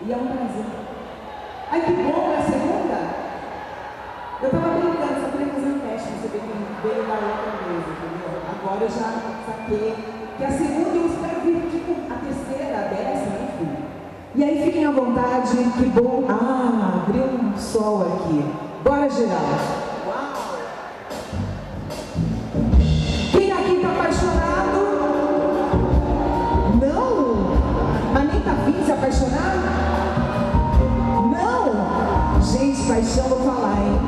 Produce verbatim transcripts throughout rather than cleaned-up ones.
E é um prazer. Ai, que bom, é a segunda? Eu estava brincando, só queria fazer um teste, você vê que veio da outra vez, entendeu? Agora eu já saquei que a segunda eu espero vir, tipo, a terceira, a décima, enfim. E aí fiquem à vontade, que bom. Ah, abriu um sol aqui. Bora, geral. Uau! Quem aqui está apaixonado? Não? Mas nem tá afim de se apaixonar? Não? Gente, paixão vou falar, hein?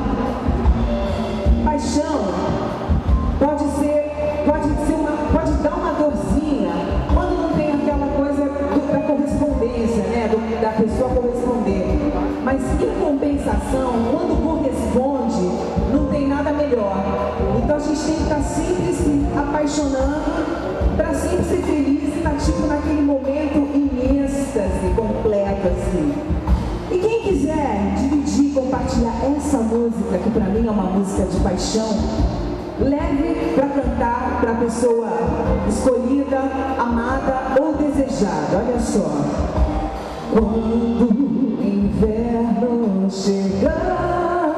Paixão pode ser, pode ser uma, pode dar uma dorzinha quando não tem aquela coisa do, da correspondência, né? Do, da pessoa corresponder. Mas em compensação, quando corresponde, não tem nada melhor. Então a gente tem que estar sempre se apaixonando para sempre ser feliz e estar tipo naquele momento em êxtase completo assim. E quem quiser dividir, compartilhar essa música, que para mim é uma música de paixão, leve para cantar para a pessoa escolhida, amada ou desejada. Olha só. Quando o inverno chegar,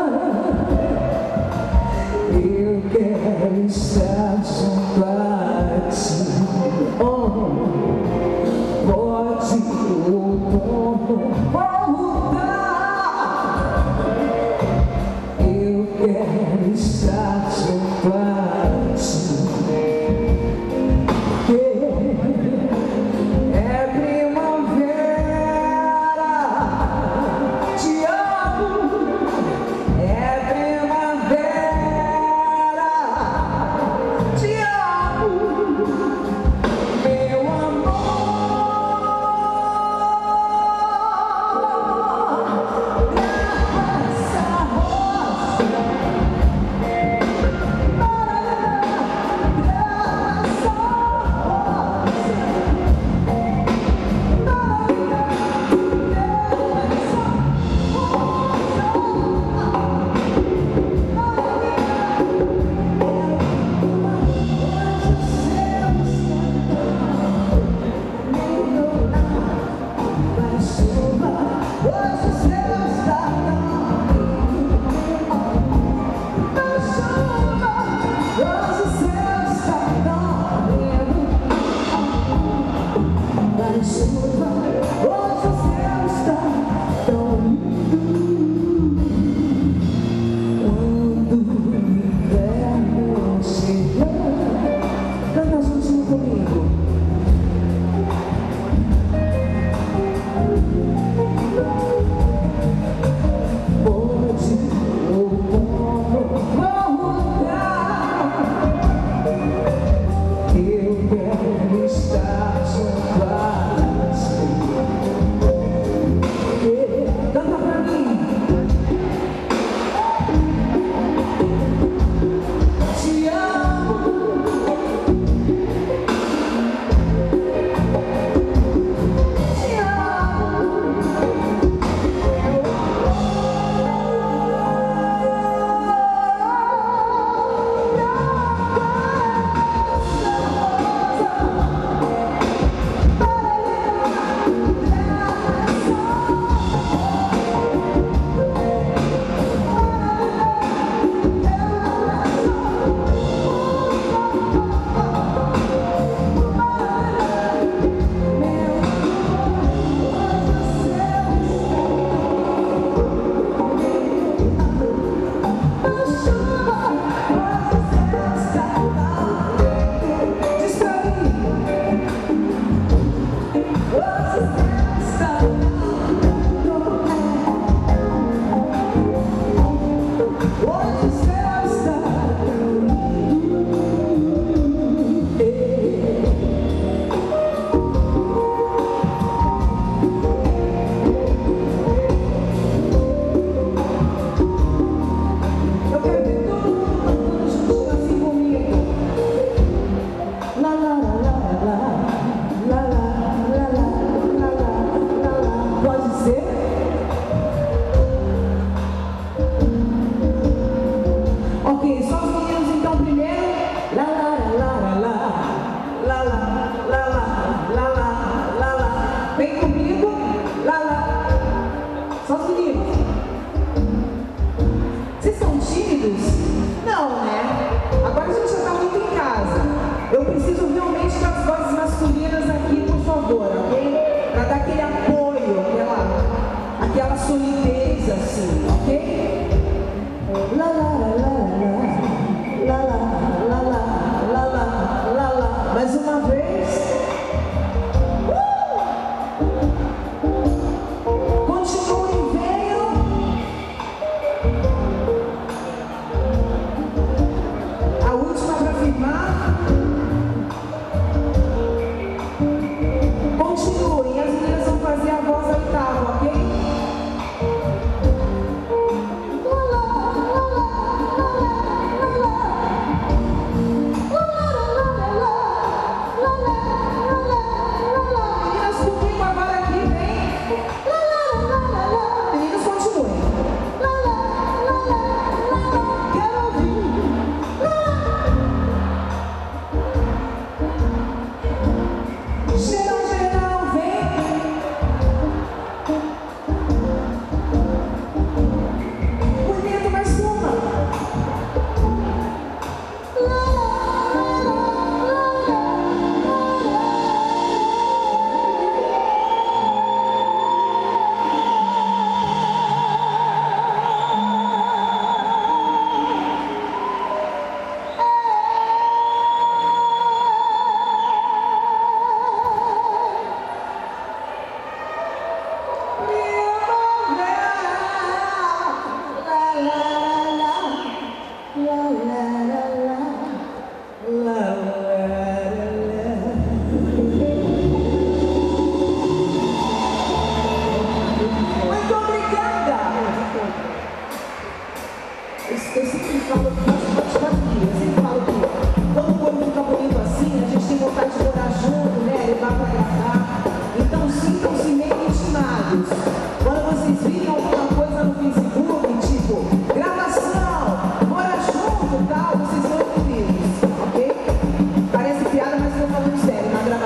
eu quero estar junto a ti. Oh, pode o outono voltar, eu quero estar junto a ti. É primavera, te amo. É primavera, te amo, meu amor. Graça rosa,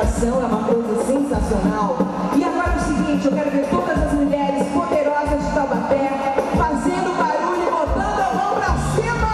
apresentação, é uma coisa sensacional. E agora é o seguinte, eu quero ver todas as mulheres poderosas de Taubaté fazendo barulho e botando a mão pra cima.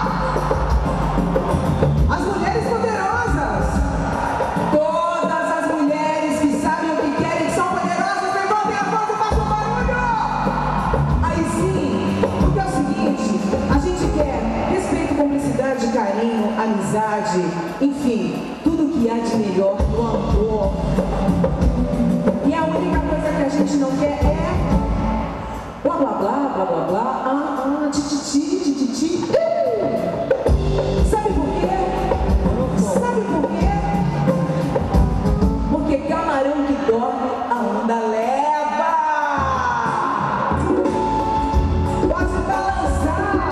As mulheres poderosas, todas as mulheres que sabem o que querem, que são poderosas, levantem a mão e façam barulho. Aí sim, porque é o seguinte, a gente quer respeito, cumplicidade, carinho, amizade, enfim, tudo que há de melhor no amor. E a única coisa que a gente não quer é blá blá blá, blá blá blá, ah, ah, tititi, tititi. Sabe por quê? Sabe por quê? Porque camarão que dorme, a onda leva. Pode balançar.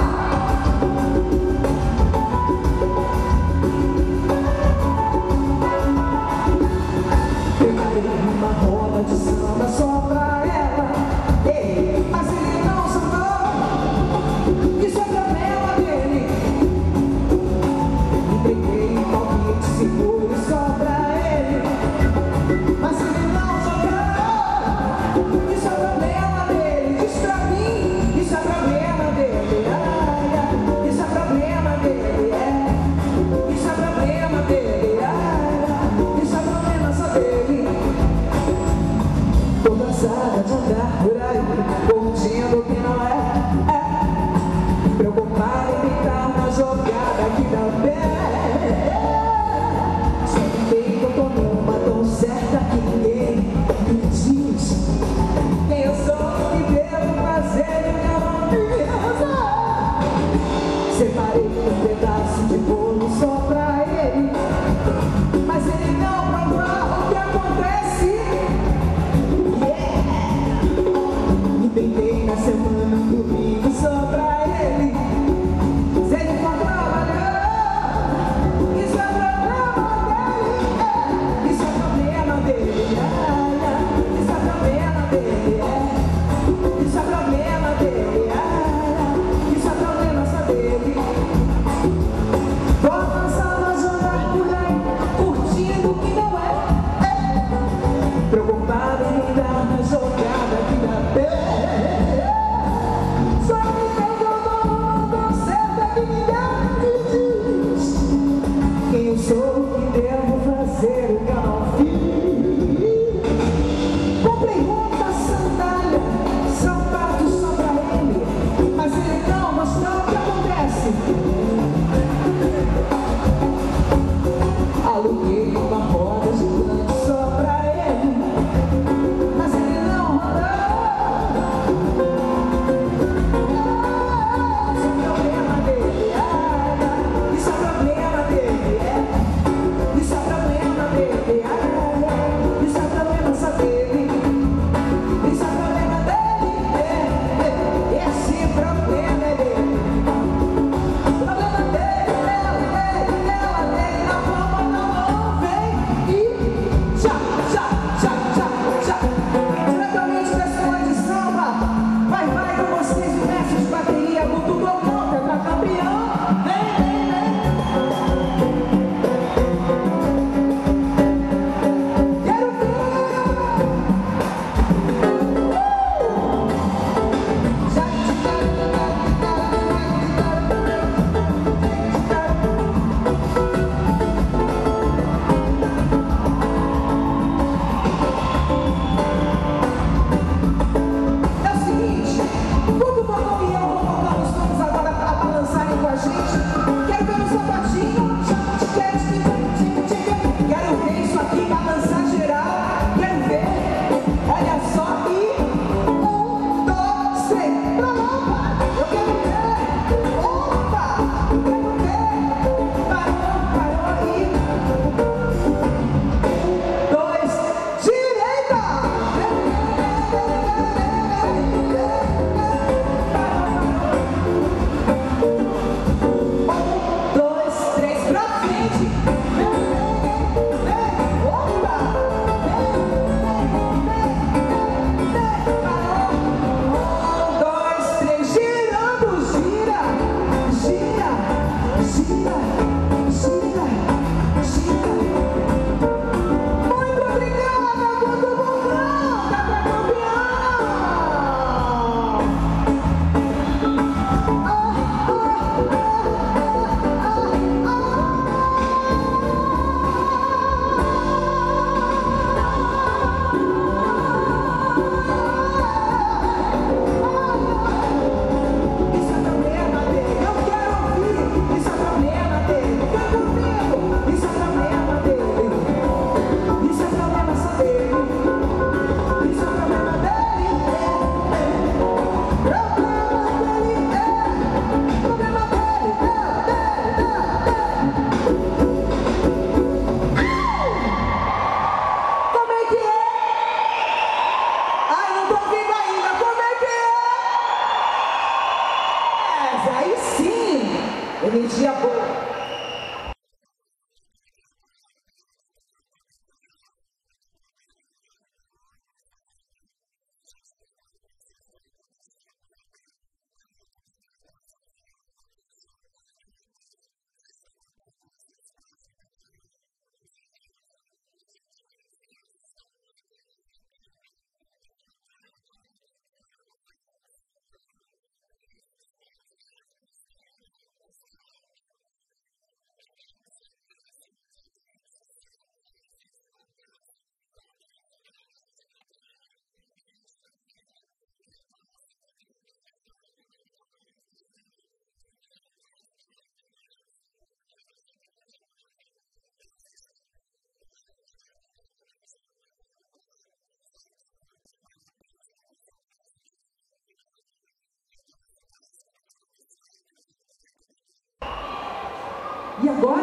E agora?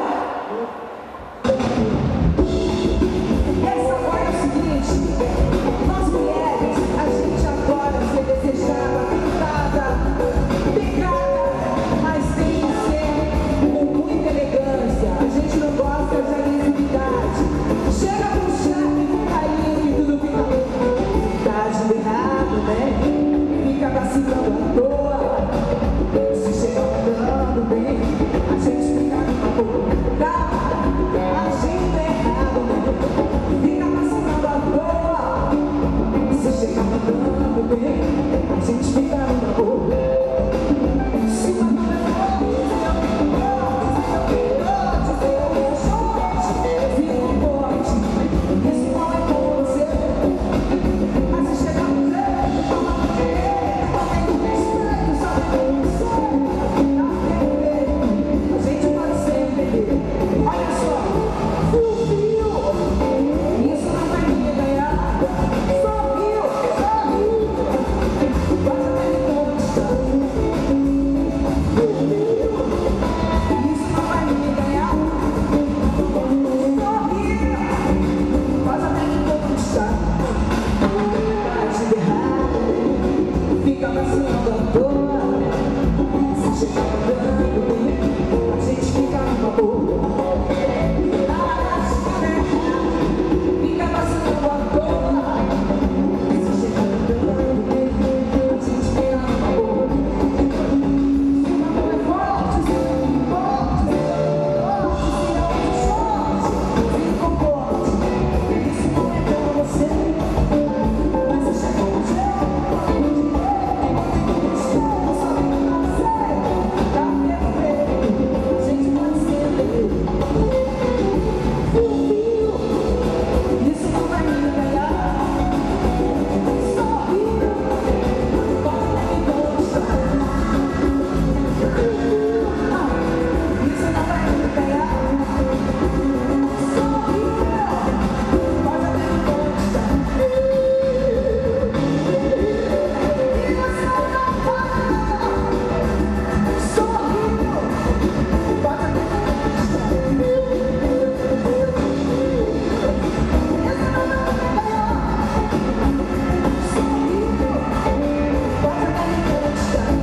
Essa agora é o seguinte, nós mulheres, a gente adora ser desejada, pintada, pegada, mas tem que ser com muita elegância. A gente não gosta de agressividade. Chega pro chefe com carinho e tudo fica tá de errado, né? Fica vacilando à toa. Se chega andando bem, a gente fica numa boa. A gente tá errado, né? Fica vacilando à toa. Se chega andando bem, a gente fica numa boa. Se uma mão é forte, isso não é com você. Mas se chegar no jeito, fala com ele, fala com respeito, sabe como você a gente pode sempre entender. Olha só, fio, fio, isso não vai ninguém ganhar. Só fio, só fio, pode até me conquistar. Fio, fio, isso não vai ninguém ganhar. Só fio, pode até me conquistar. Faz de errado, fica vacilando à toa. Se chegar andando bem, a gente fica numa boa. Fica vacilando à toa. Se chegar andando bem, a gente fica numa boa. Uma mão é forte, se forte, forte, se forte, se comporte. Isso não é com você. Mas se chega um jeito, não sabe como você. Tá perfeito, a gente pode ser fio, isso não vai me ganhar. Sorrindo, pode até me conquistar. Isso não vai me ganhar. Sorrindo, pode até me conquistar. E você não vai. Sorrindo, pode até me conquistar. Essa não vai me ganhar. Sorrindo, pode até me conquistar.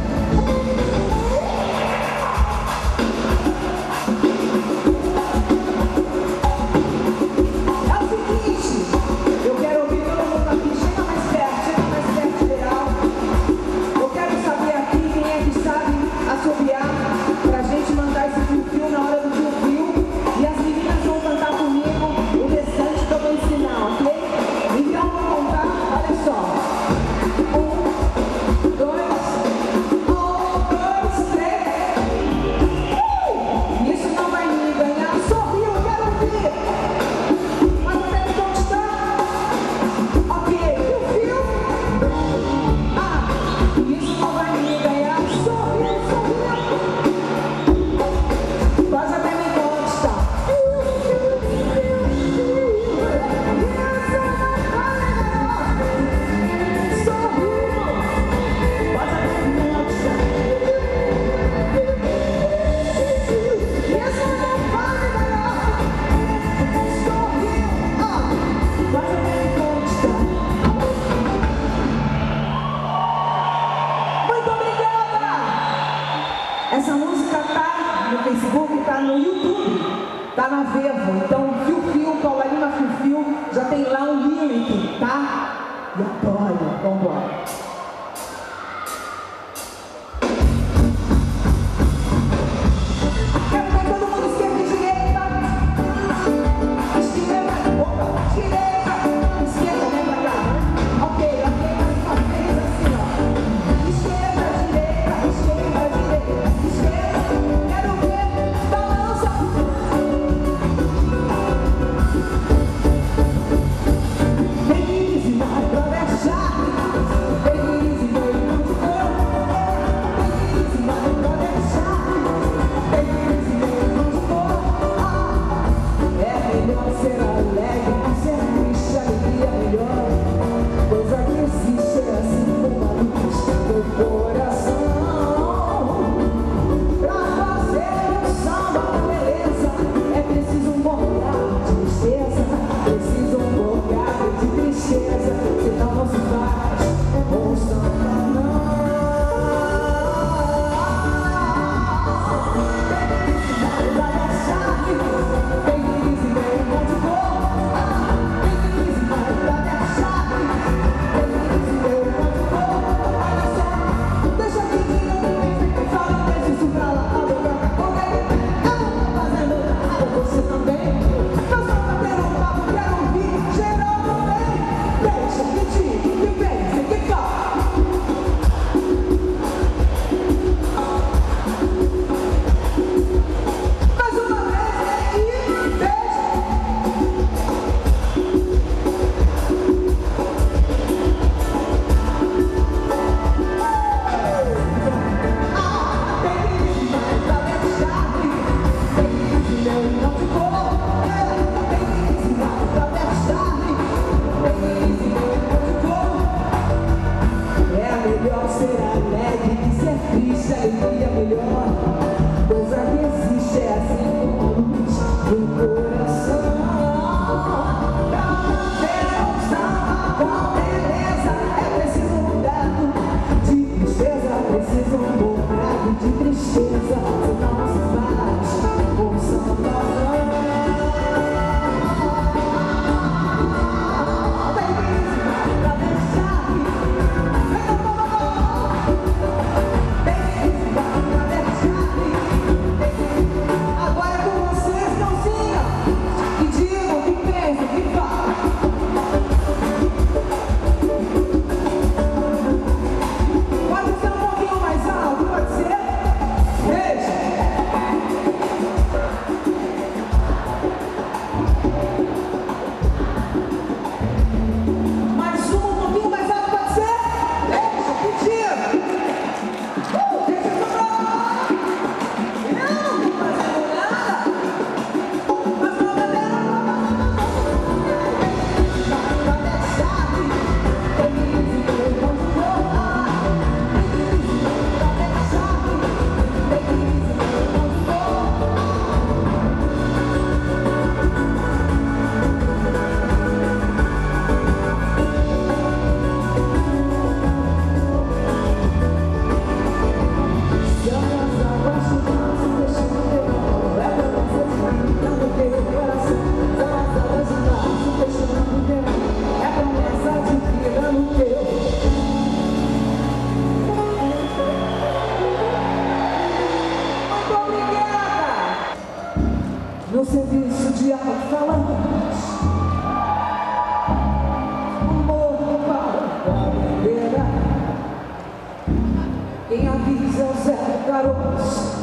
É o seguinte, eu quero ouvir todo mundo aqui. Chega mais perto, chega mais perto, geral. Eu quero saber aqui quem é que sabe assobiar pra gente mandar esse fio-fio na hora do fio-fio. E as meninas vão cantar comigo o restante que eu vou ensinar, ok? Então vou contar, olha só. Um, dois, um, dois, três. Uh! Isso não vai me ganhar. Sorriu, eu quero ouvir. Mas até me conquistar. Ok, fio-fio. Ah, isso não vai me ganhar. Sorriu, sorriu. Pode até me conquistar. Muito obrigada! Essa música tá no Facebook, tá no YouTube, tá na Vevo. Então, fio-fio, Paularina Fio-Fio, já tem lá um lyric, tá? E adoro. Vambora. Quero ver todo mundo esquerda e direita. Esquerda, opa, direita, esquerda, vem pra cá. Ok, ok, uma vez assim, ó. Esquerda, direita, esquerda, direita, esquerda. Quero ver, balança. Feliz e vai atravessar.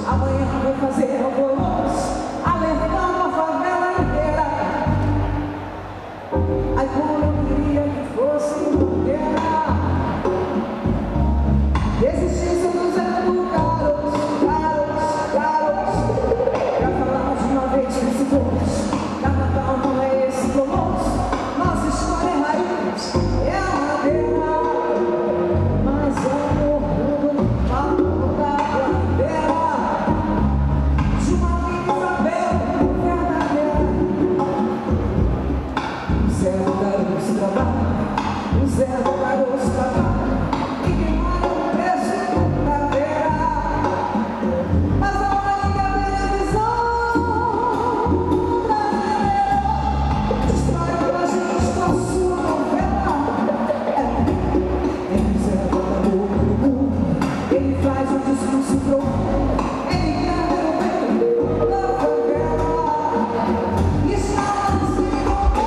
Amanhã vai fazer alvoroço, alertando a favela inteira. Ai, como eu queria que fosse bandeira. Existisse dos anos caros, caros, caros. Pra falar de uma vez nesse bolso, carnaval não é esse colosso. Nossa história é raiz, é a madeira. Mas é o orgulho do papo da bandeira de uma vida bela, verdadeira. O Zé do Garoto trabalha, o Zé do Garoto trabalha. E quem mora no preço da beira. Mas a hora que a televisão brasileira destrói pra gente com a sua novela. Ele Zé bota a boca no mundo, ele faz um discurso profundo, ele canta no meio da favela. E está assim como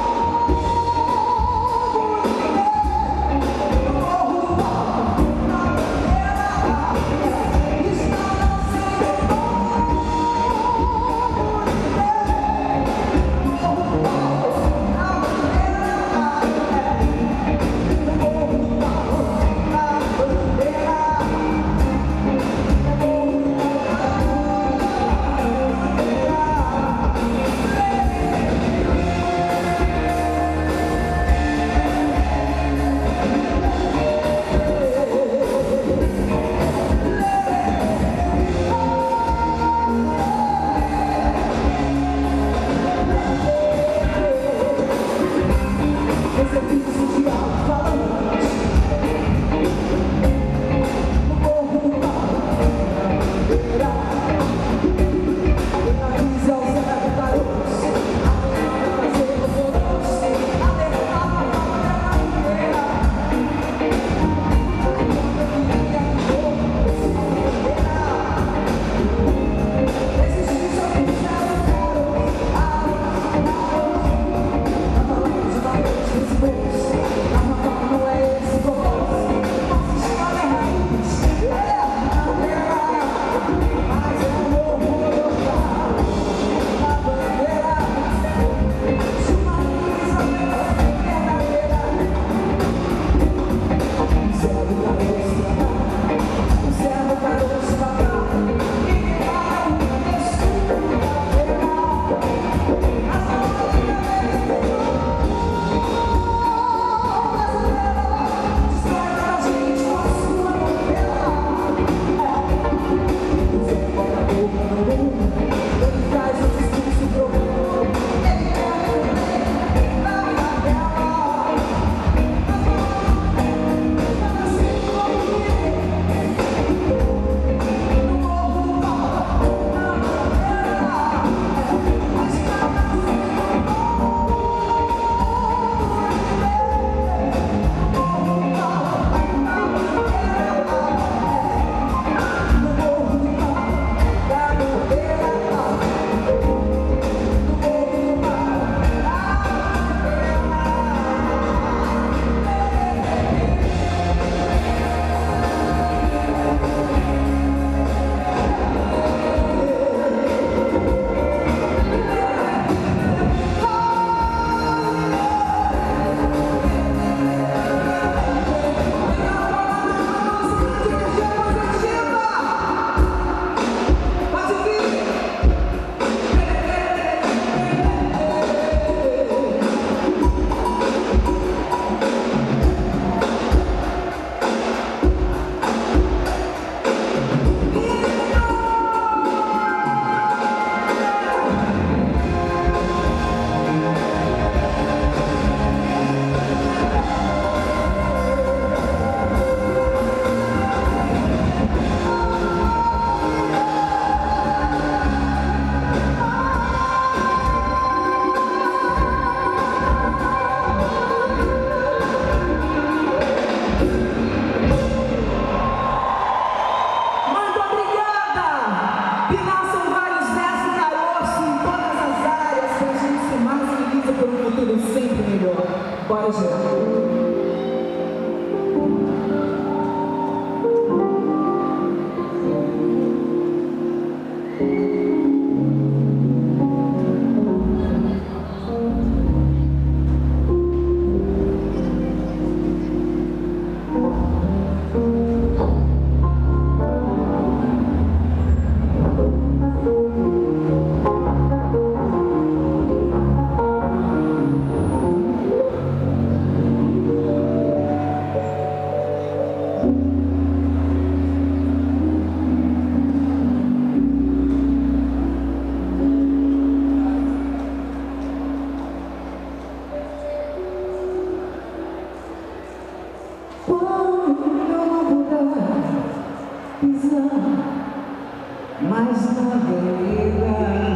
Quando eu não puder pisar mais na avenida,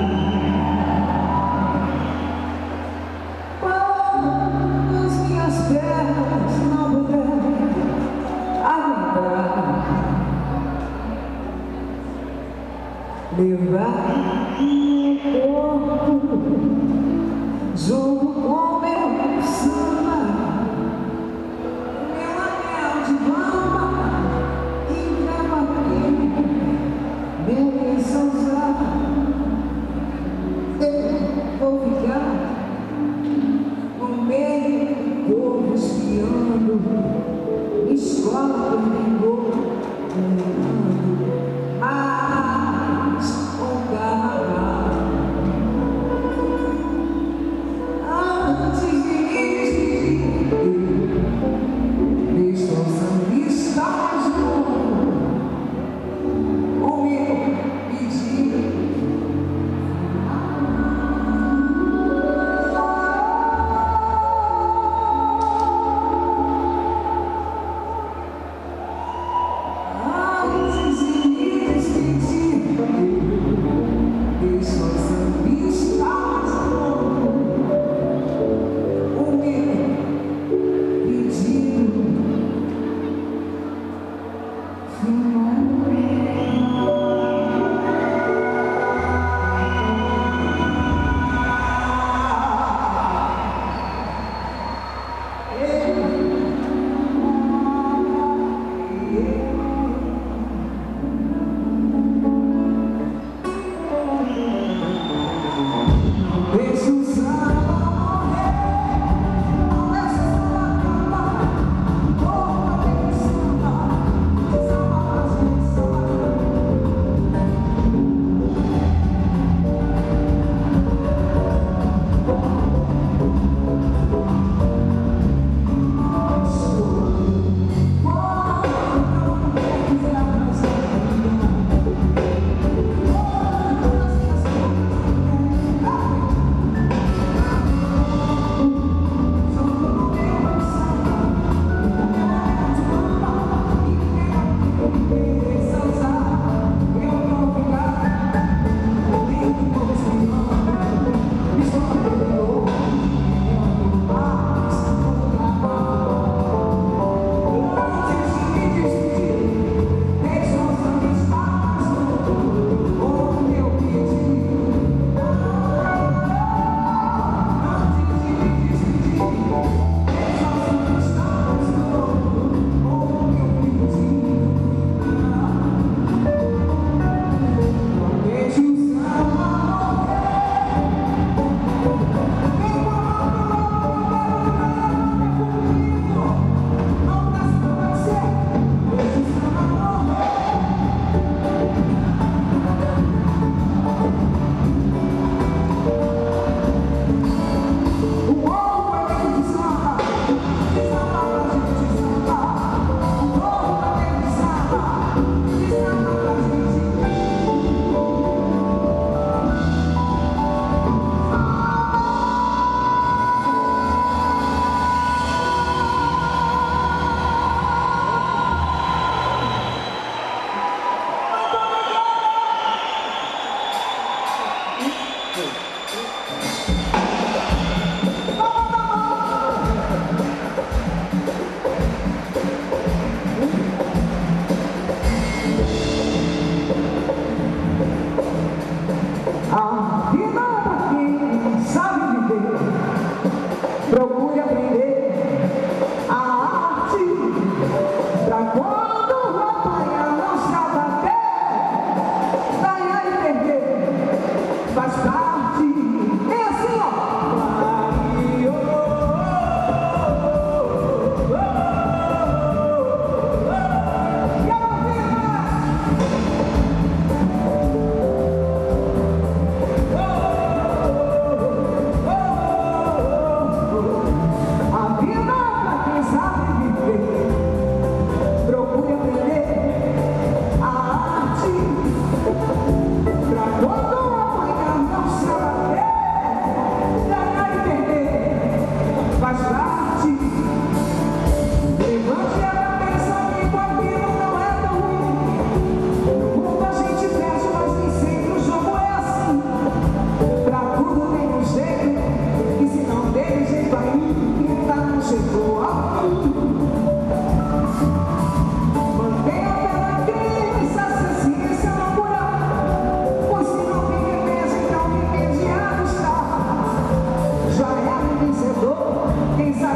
quando as minhas pernas não puderem aguentar, levar meu corpo junto com meu samba, meu anel de bamba e cavaquinho, beleza usada. Eu vou ficar no meio do povo espiando, escola terminou, mas um carnaval. Antes de ir, estou sambista mais novo, o meu pedido. Antes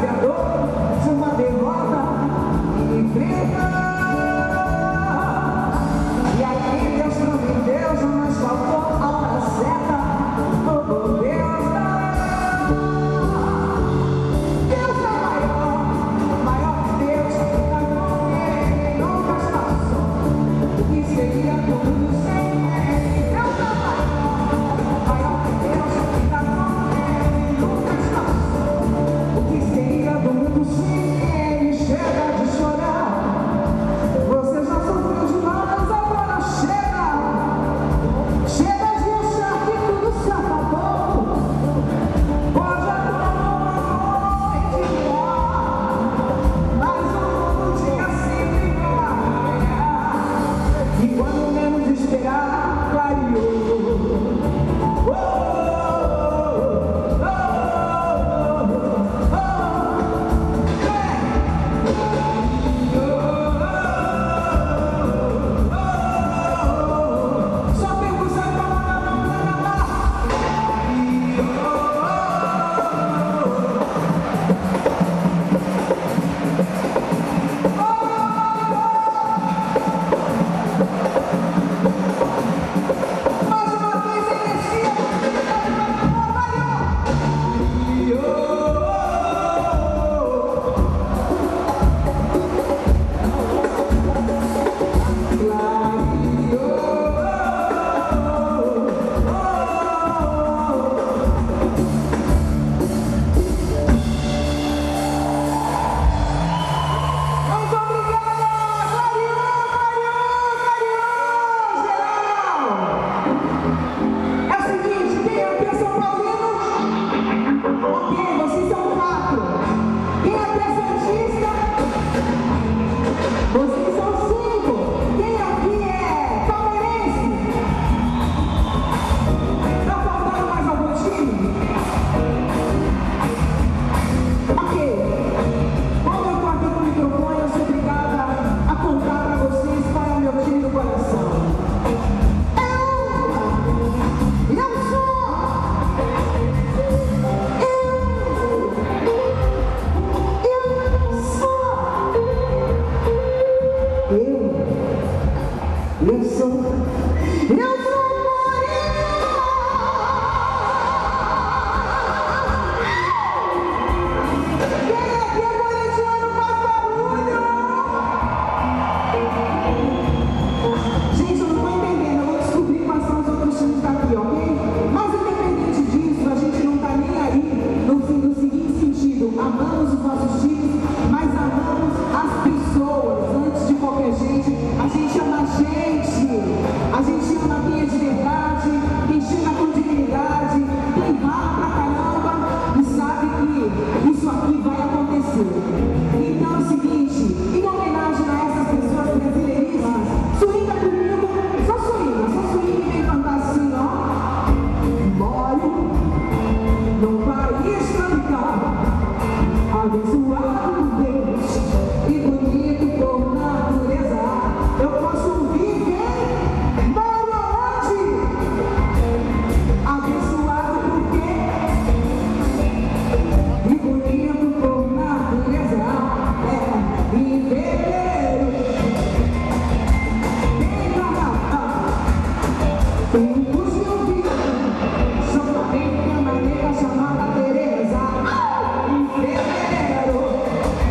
Chamada Tereza, em fevereiro.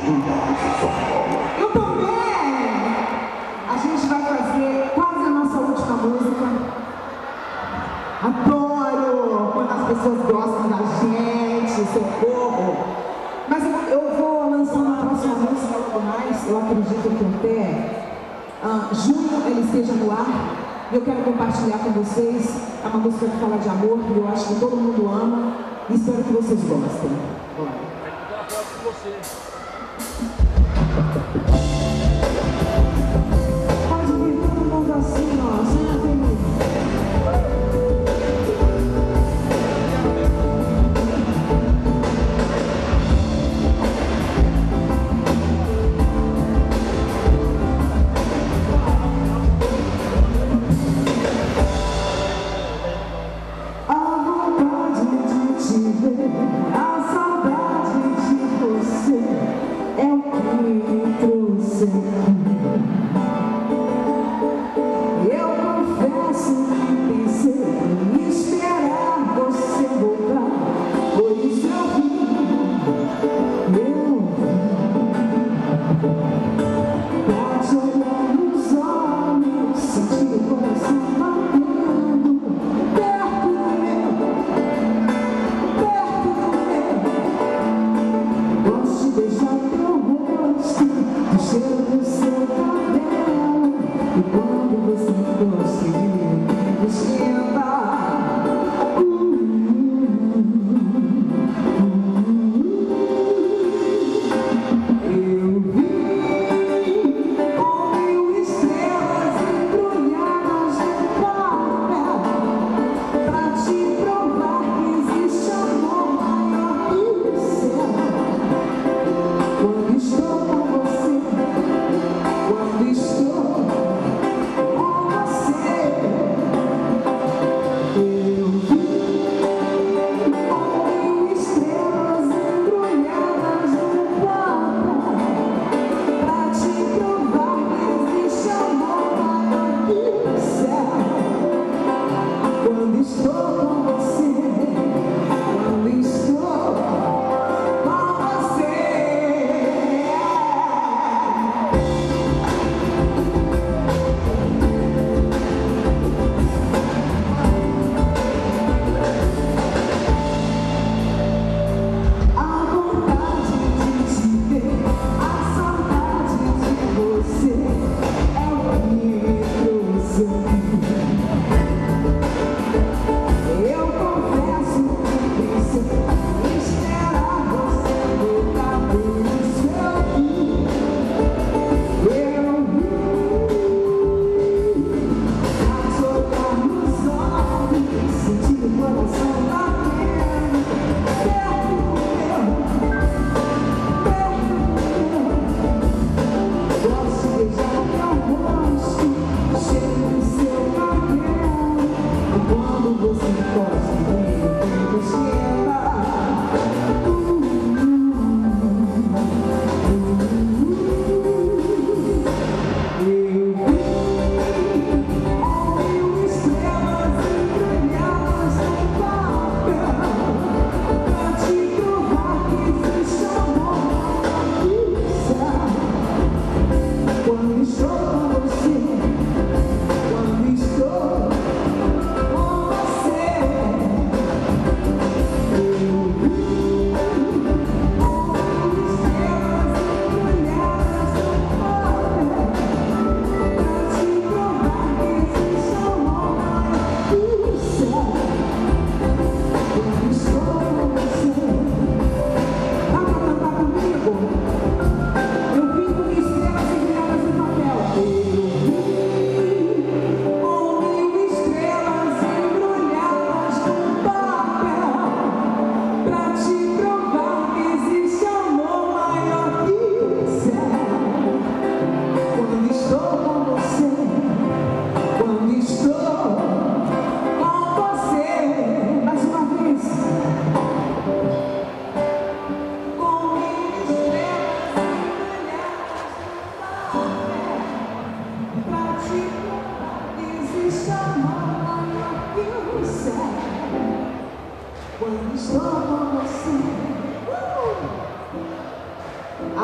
Eu também! A gente vai fazer quase a nossa última música. Adoro quando as pessoas gostam da gente, socorro. Mas eu, eu vou lançar uma próxima música logo mais. Eu acredito que até uh, junho ela esteja no ar. E eu quero compartilhar com vocês. É uma música que fala de amor, que eu acho que todo mundo ama. E espero que vocês gostem. Bora. Pode vir todo mundo assim, ó, sem feliz. A vontade de te ver, a saudade de você é o que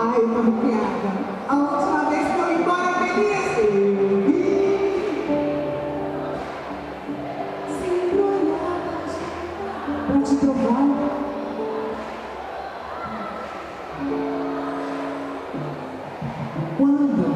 Ai, eu tô arrepiada. A última vez que eu ia embora feliz, eu vi. Sempre olhava pra te provar. Quando